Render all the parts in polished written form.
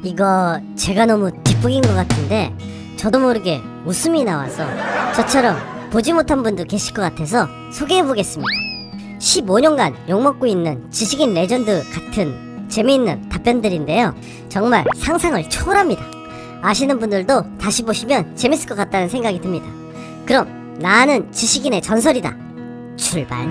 이거 제가 너무 뒷북인 것 같은데 저도 모르게 웃음이 나와서 저처럼 보지 못한 분도 계실 것 같아서 소개해보겠습니다. 15년간 욕먹고 있는 지식인 레전드 같은 재미있는 답변들인데요, 정말 상상을 초월합니다. 아시는 분들도 다시 보시면 재밌을 것 같다는 생각이 듭니다. 그럼 나는 지식인의 전설이다, 출발.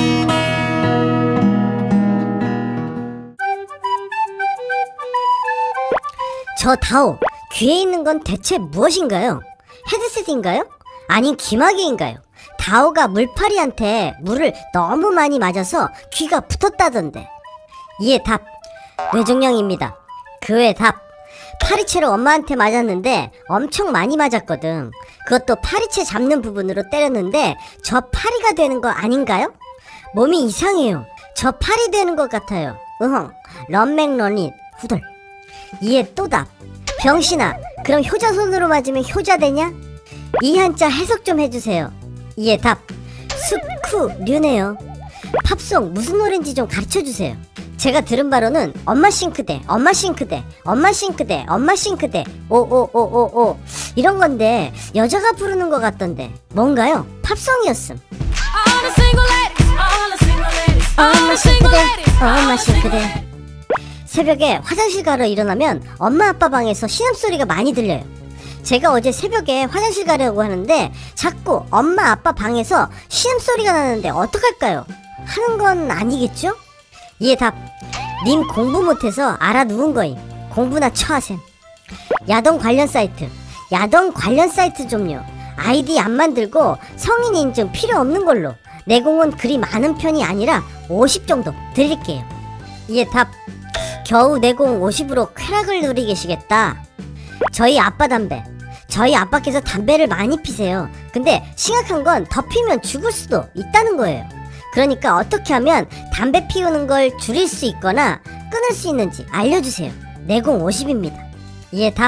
저 다오, 귀에 있는 건 대체 무엇인가요? 헤드셋인가요? 아닌 기마개인가요? 다오가 물파리한테 물을 너무 많이 맞아서 귀가 붙었다던데. 이에 답, 뇌종양입니다. 그 외 답, 파리채로 엄마한테 맞았는데 엄청 많이 맞았거든. 그것도 파리채 잡는 부분으로 때렸는데 저 파리가 되는 거 아닌가요? 몸이 이상해요. 저 파리 되는 것 같아요. 으헝, 런맥런잇 후덜. 이에 또 답, 병신아, 그럼 효자손으로 맞으면 효자 되냐? 이 한자 해석 좀 해주세요. 이에 답, 스쿠류네요. 팝송 무슨 노래인지 좀 가르쳐주세요. 제가 들은 바로는 엄마 싱크대, 엄마 싱크대, 엄마 싱크대, 엄마 싱크대, 오오오오오 이런 건데 여자가 부르는 것 같던데 뭔가요? 팝송이었음. 엄마 싱크대, 엄마 싱크대. 새벽에 화장실 가러 일어나면 엄마 아빠 방에서 신음소리가 많이 들려요. 제가 어제 새벽에 화장실 가려고 하는데 자꾸 엄마 아빠 방에서 신음소리가 나는데 어떡할까요? 하는 건 아니겠죠? 이에 답, 님 공부 못해서 알아 누운 거임. 공부나 처하셈. 야동 관련 사이트, 야동 관련 사이트 좀요. 아이디 안 만들고 성인 인증 필요 없는 걸로. 내공은 그리 많은 편이 아니라 50 정도 드릴게요. 이에 답, 겨우 내공 50으로 쾌락을 누리고 계시겠다. 저희 아빠 담배, 저희 아빠께서 담배를 많이 피세요. 근데 심각한 건 더 피면 죽을 수도 있다는 거예요. 그러니까 어떻게 하면 담배 피우는 걸 줄일 수 있거나 끊을 수 있는지 알려주세요. 내공 50입니다. 이에 답,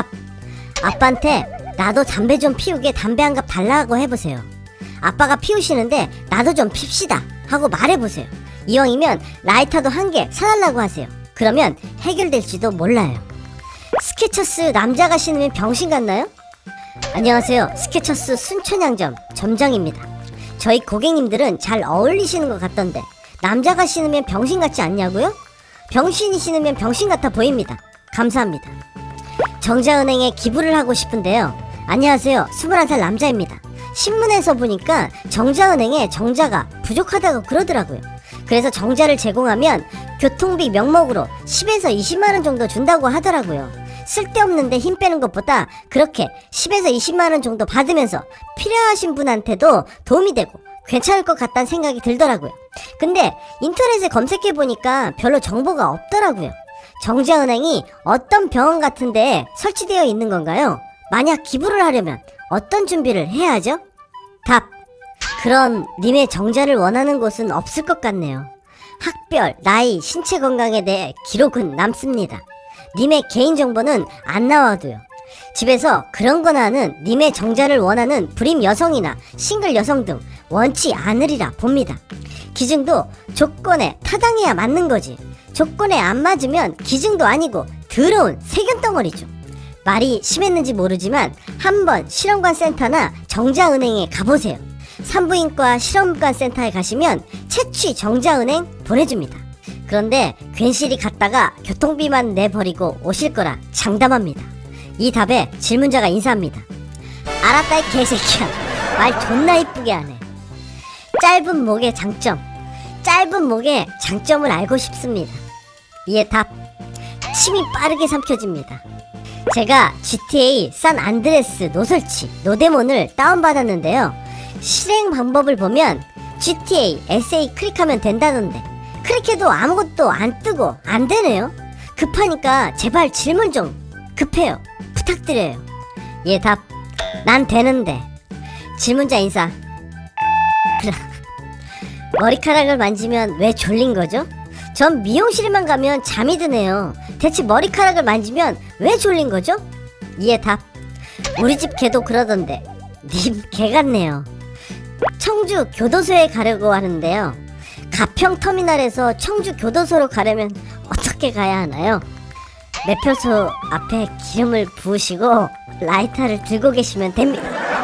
아빠한테 나도 담배 좀 피우게 담배 한 갑 달라고 해보세요. 아빠가 피우시는데 나도 좀 핍시다 하고 말해보세요. 이왕이면 라이터도 한 개 사달라고 하세요. 그러면 해결될지도 몰라요. 스케쳐스 남자가 신으면 병신 같나요? 안녕하세요, 스케쳐스 순천향점 점장입니다. 저희 고객님들은 잘 어울리시는 것 같던데 남자가 신으면 병신 같지 않냐고요? 병신이 신으면 병신 같아 보입니다. 감사합니다. 정자은행에 기부를 하고 싶은데요. 안녕하세요, 21살 남자입니다. 신문에서 보니까 정자은행에 정자가 부족하다고 그러더라고요. 그래서 정자를 제공하면 교통비 명목으로 10에서 20만원 정도 준다고 하더라고요. 쓸데없는데 힘 빼는 것보다 그렇게 10에서 20만원 정도 받으면서 필요하신 분한테도 도움이 되고 괜찮을 것 같다는 생각이 들더라고요. 근데 인터넷에 검색해보니까 별로 정보가 없더라고요. 정자은행이 어떤 병원 같은데 설치되어 있는 건가요? 만약 기부를 하려면 어떤 준비를 해야 하죠? 답, 그럼 님의 정자를 원하는 곳은 없을 것 같네요. 학별, 나이, 신체 건강에 대해 기록은 남습니다. 님의 개인정보는 안 나와도요. 집에서 그런 거나 하는 님의 정자를 원하는 불임 여성이나 싱글 여성 등 원치 않으리라 봅니다. 기증도 조건에 타당해야 맞는 거지. 조건에 안 맞으면 기증도 아니고 더러운 세균덩어리죠. 말이 심했는지 모르지만 한번 실험관 센터나 정자은행에 가보세요. 산부인과 실험관 센터에 가시면 채취 정자은행 보내줍니다. 그런데 괜시리 갔다가 교통비만 내버리고 오실 거라 장담합니다. 이 답에 질문자가 인사합니다. 알았다 이 개새끼야. 말 존나 이쁘게 하네. 짧은 목의 장점, 짧은 목의 장점을 알고 싶습니다. 이에 답, 침이 빠르게 삼켜집니다. 제가 GTA 산 안드레스 노설치 노데몬을 다운받았는데요. 실행 방법을 보면 GTA SA 클릭하면 된다던데 클릭해도 아무것도 안 뜨고 안 되네요. 급하니까 제발 질문 좀 급해요. 부탁드려요. 예, 답, 난 되는데. 질문자 인사. 머리카락을 만지면 왜 졸린 거죠? 전 미용실에만 가면 잠이 드네요. 대체 머리카락을 만지면 왜 졸린 거죠? 이에 답, 우리 집 개도 그러던데 님 개 같네요. 청주 교도소에 가려고 하는데요. 가평터미널에서 청주 교도소로 가려면 어떻게 가야 하나요? 매표소 앞에 기름을 부으시고 라이터를 들고 계시면 됩니다.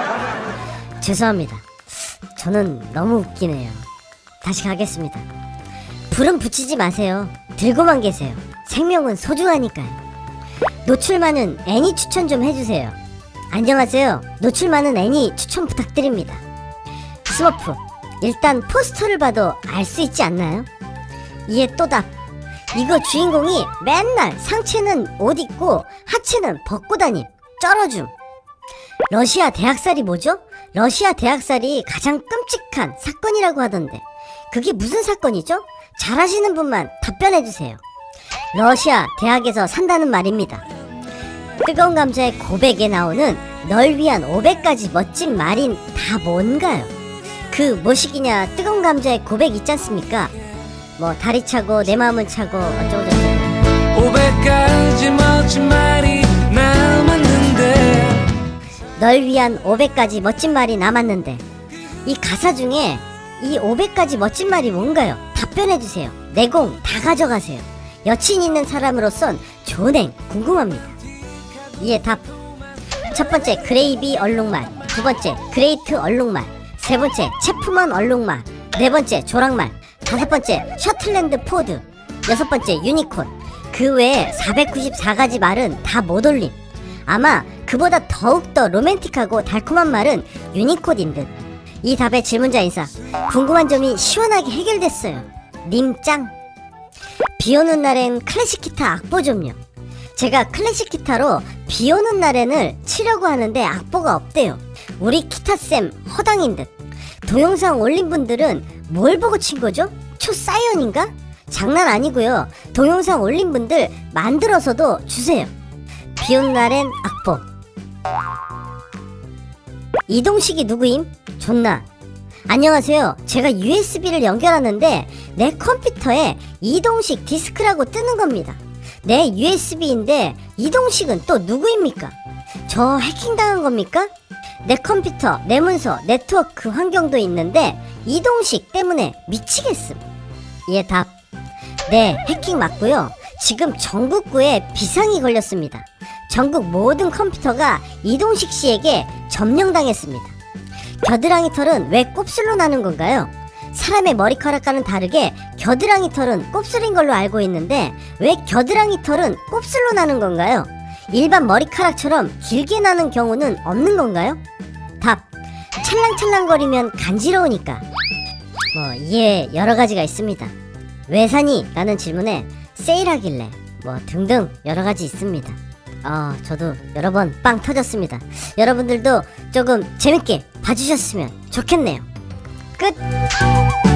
죄송합니다. 저는 너무 웃기네요. 다시 가겠습니다. 불은 붙이지 마세요. 들고만 계세요. 생명은 소중하니까요. 노출 많은 애니 추천 좀 해주세요. 안녕하세요. 노출 많은 애니 추천 부탁드립니다. 스머프, 일단 포스터를 봐도 알 수 있지 않나요? 이에 또답, 이거 주인공이 맨날 상체는 옷 입고 하체는 벗고 다님. 쩔어줌. 러시아 대학살이 뭐죠? 러시아 대학살이 가장 끔찍한 사건이라고 하던데 그게 무슨 사건이죠? 잘 아시는 분만 답변해주세요. 러시아 대학에서 산다는 말입니다. 뜨거운 감자의 고백에 나오는 널 위한 500가지 멋진 말인 다 뭔가요? 그 뭐시기냐 뜨거운 감자의 고백 있지 않습니까? 뭐 다리 차고 내 마음은 차고 어쩌고저쩌고 500가지 멋진 말이 남았는데 널 위한 500가지 멋진 말이 남았는데 이 가사 중에 이 500가지 멋진 말이 뭔가요? 답변해주세요. 내공 다 가져가세요. 여친 있는 사람으로선 존행 궁금합니다. 이에 답. 첫 번째 그레이비 얼룩말, 두 번째 그레이트 얼룩말, 세 번째 체프먼 얼룩말, 네 번째 조랑말, 다섯 번째 셔틀랜드 포드, 여섯 번째 유니콘. 그 외에 494가지 말은 다 못 올림. 아마 그보다 더욱더 로맨틱하고 달콤한 말은 유니콘인 듯. 이 답의 질문자 인사. 궁금한 점이 시원하게 해결됐어요. 님 짱. 비오는 날엔 클래식 기타 악보 좀요. 제가 클래식 기타로 비오는 날엔을 치려고 하는데 악보가 없대요. 우리 기타쌤 허당인 듯. 동영상 올린 분들은 뭘 보고 친 거죠? 초사이언인가? 장난 아니고요. 동영상 올린 분들 만들어서도 주세요. 비오는 날엔 악보. 이동식이 누구임? 존나. 안녕하세요. 제가 USB를 연결하는데 내 컴퓨터에 이동식 디스크라고 뜨는 겁니다. 내 USB인데 이동식은 또 누구입니까? 저 해킹당한 겁니까? 내 컴퓨터, 내 문서, 네트워크 환경도 있는데 이동식 때문에 미치겠음. 예, 답. 네, 해킹 맞고요. 지금 전국구에 비상이 걸렸습니다. 전국 모든 컴퓨터가 이동식 씨에게 점령당했습니다. 겨드랑이 털은 왜 곱슬로 나는 건가요? 사람의 머리카락과는 다르게 겨드랑이 털은 곱슬인 걸로 알고 있는데 왜 겨드랑이 털은 곱슬로 나는 건가요? 일반 머리카락처럼 길게 나는 경우는 없는 건가요? 답. 찰랑찰랑거리면 간지러우니까. 뭐 이에 여러가지가 있습니다. 왜 사니? 라는 질문에 세일하길래 뭐 등등 여러가지 있습니다. 저도 여러 번 빵 터졌습니다. 여러분들도 조금 재밌게 봐주셨으면 좋겠네요. 끝!